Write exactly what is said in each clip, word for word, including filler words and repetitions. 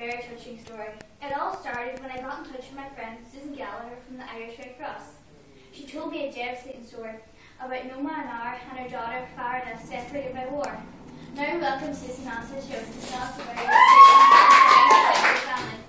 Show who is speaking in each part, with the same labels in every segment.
Speaker 1: very touching story. It all started when I got in touch with my friend Susan Gallagher from the Irish Red Cross. She told me a devastating story about Noma and Ar and her daughter Farida separated by war. Now we welcome Susan onto the show to tell us about her family.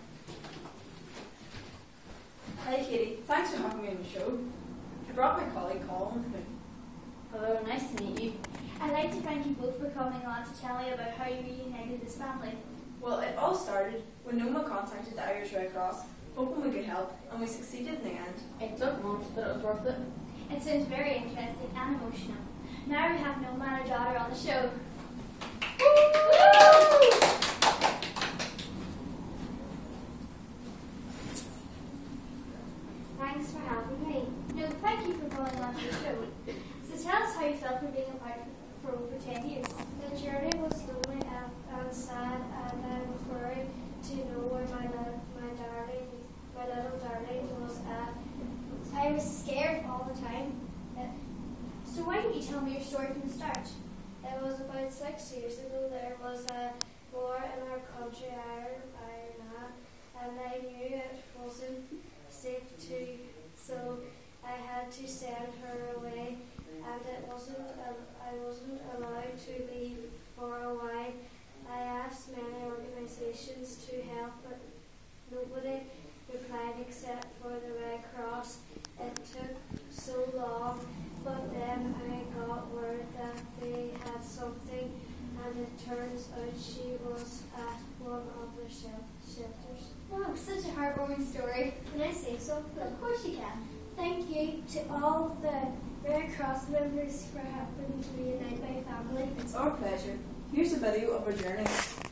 Speaker 2: Hi Katie, thanks for having me on the show. I brought my colleague Colin with me.
Speaker 3: Hello, nice to meet you.
Speaker 1: I'd like to thank you both for coming on to tell me about how you reunited this family.
Speaker 2: Well, it all started when Noma contacted the Irish Red Cross, hoping we could help, and we succeeded in the end.
Speaker 3: It took months, but it was worth it.
Speaker 1: It sounds very interesting and emotional. Now we have Noma and her daughter on the show. Thanks for having me. No, thank you for coming on to the show. So tell us how you felt for being apart for over ten years.
Speaker 4: The journey was lonely and, and sad, and I was worried to know where my, li- my darling, my little darling was at.
Speaker 1: I was scared all the time. Uh, so why didn't you tell me your story from the start?
Speaker 4: It was about six years ago. There was a war in our country, Ireland, Ireland, and I knew it wasn't safe to, so I had to send her away, and it wasn't. Uh, I wasn't allowed to leave for a while. I asked many organisations to help, but nobody replied except for the Red Cross. It took so long, but then I got word that they had something, and it turns out she was at one of the shel- shelters.
Speaker 1: Wow, such a heartwarming story.
Speaker 4: Can I say something?
Speaker 1: Of course you can.
Speaker 4: Thank you to all the Red Cross members for helping to reunite my family.
Speaker 2: It's our pleasure. Here's a video of our journey.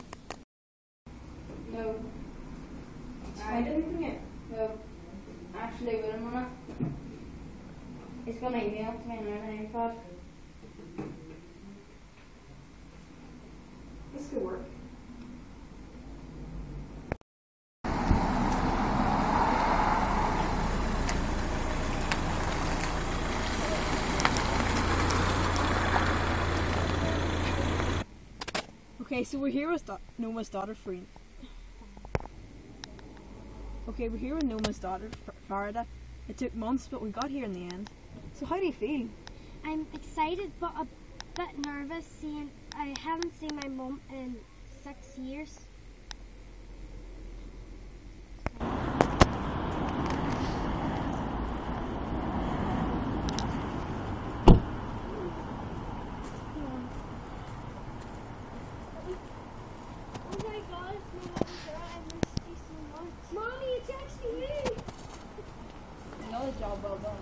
Speaker 3: No.
Speaker 2: Hide anything yet?
Speaker 3: No. Actually, wait a minute. He's going to email to me on an iPad.
Speaker 2: This could work. Okay, so we're here with da- Noma's daughter, Freen. Okay, we're here with Noma's daughter, F- Farida. It took months, but we got here in the end. So how do you feel?
Speaker 4: I'm excited but a bit nervous, seeing I haven't seen my mum in six years. Oh my gosh, my little girl, I missed you so much. Mommy, it's actually me!
Speaker 2: Another job well done.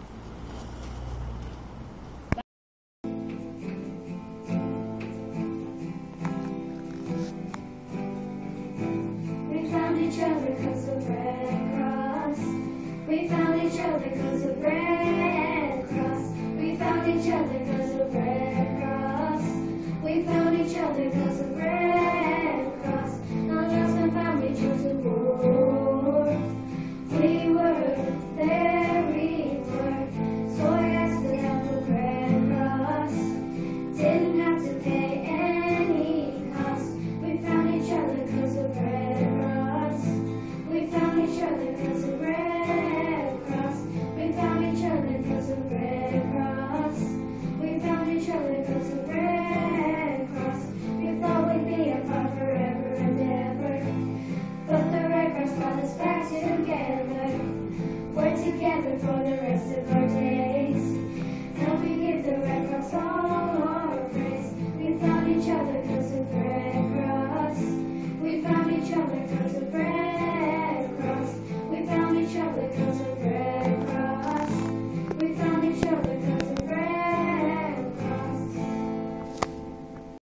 Speaker 4: We found each other because of Red Cross. We found each other because of Red Cross. We found each other because of Red Cross. We found each other because of Red Cross. Not just when family chose a war. We were there, we were. So I asked the help of Red Cross. Didn't have to pay any cost. We found each other because of Red Cross. We found each other because of Red Cross. We found each other because of Red Cross. We found each other because of Red Cross. We thought we'd be apart forever and ever, but the Red Cross brought us back together. We're together for the rest of our days.